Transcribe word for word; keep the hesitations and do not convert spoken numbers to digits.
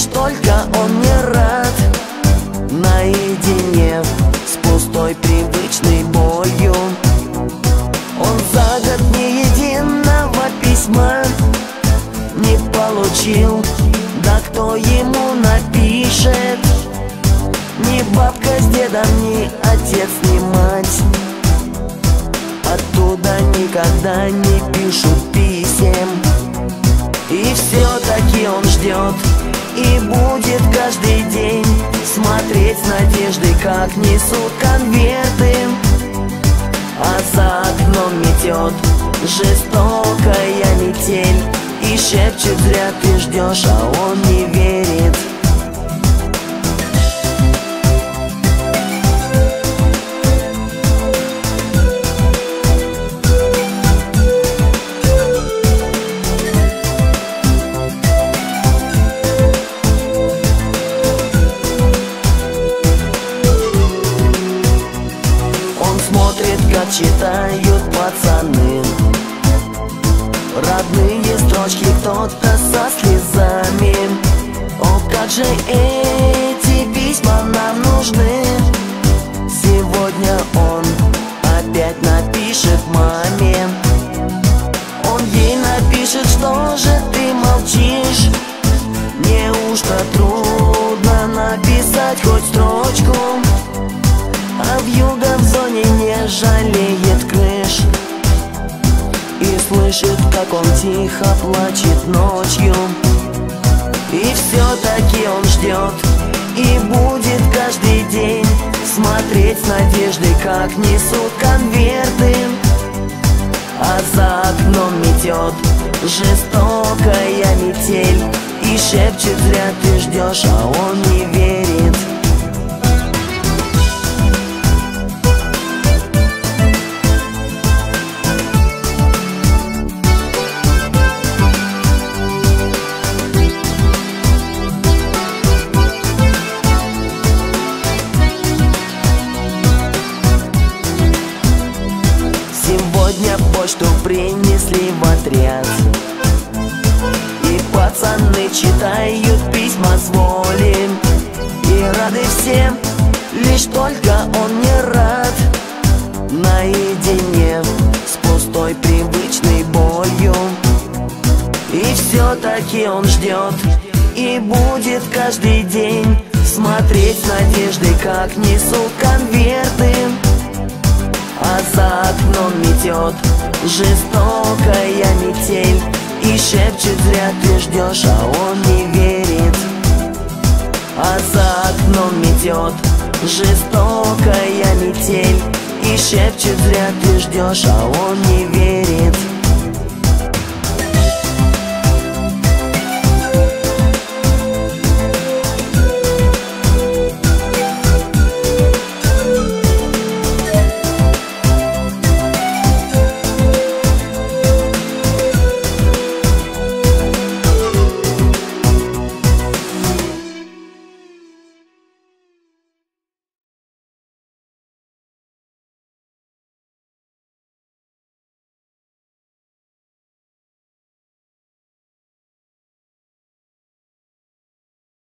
только он не рад. Наедине с пустой привычной болью. Он за год ни единого письма не получил. Да кто ему напишет? Ни бабка с дедом, ни отец, ни мать. Оттуда никогда не пишут писем. И все-таки он ждет и будет каждый день смотреть с надеждой, как несут конверты. А за окном метет жестокая метель и шепчет: зря ты ждешь, а он не верит. Как читают пацаны родные строчки, кто-то со слезами. О, как же эти письма нам нужны. Сегодня он опять напишет маме. Он ей напишет: что же ты молчишь? Неужто трудно написать хоть строчку? А вьюга в зоне не жалеет крыш и слышит, как он тихо плачет ночью. И все-таки он ждет и будет каждый день смотреть с надеждой, как несут конверты. А за окном метет жестокая метель и шепчет: зря ты ждешь, а он не верит. Сегодня почту принесли в отряд, и пацаны читают письма с воли. И рады все, лишь только он не рад. Наедине с пустой привычной болью. И все-таки он ждет и будет каждый день смотреть с надеждой, как несут конверты. А за окном метет жестокая метель и шепчет: зря ты ждешь, а он не верит. А за окном метет жестокая метель и шепчет: зря ты ждешь, а он не верит.